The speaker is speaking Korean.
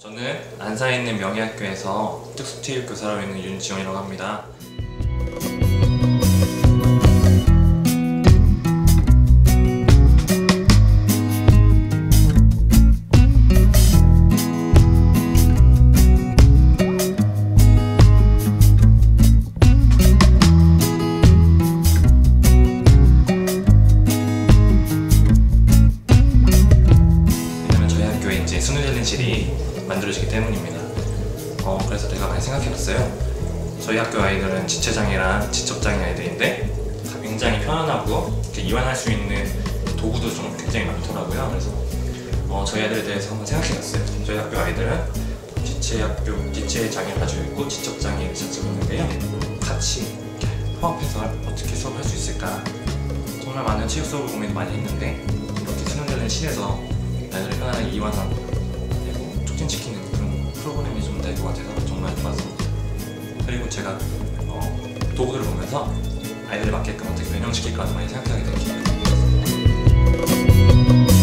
저는 안산에 있는 명예학교에서 특수체육교사로 있는 윤지원이라고 합니다. 왜냐면 저희 학교에 이제 수능 챌린지들이 만들어지기 때문입니다. 그래서 제가 많이 생각해봤어요. 저희 학교 아이들은 지체장애랑 지적장애 아이들인데 굉장히 편안하고 이완할 수 있는 도구도 좀 굉장히 많더라고요. 그래서 저희 아이들에 대해서 한번 생각해봤어요. 저희 학교 아이들은 지체장애를 가지고 있고 지적장애를 가지고 있는데요. 같이 통합해서 어떻게 수업을 할 수 있을까? 정말 많은 체육 수업을 고민을 많이 했는데 이렇게 수능 챌린지에서 아이들을 편안하게 이완하고 그리고 촉진시키는 그런 프로그램이 좀 될 것 같아서 정말 좋았습니다. 그리고 제가 도구들을 보면서 아이들에 맞게끔 어떻게 변형시킬까 많이 생각하게 된 기분이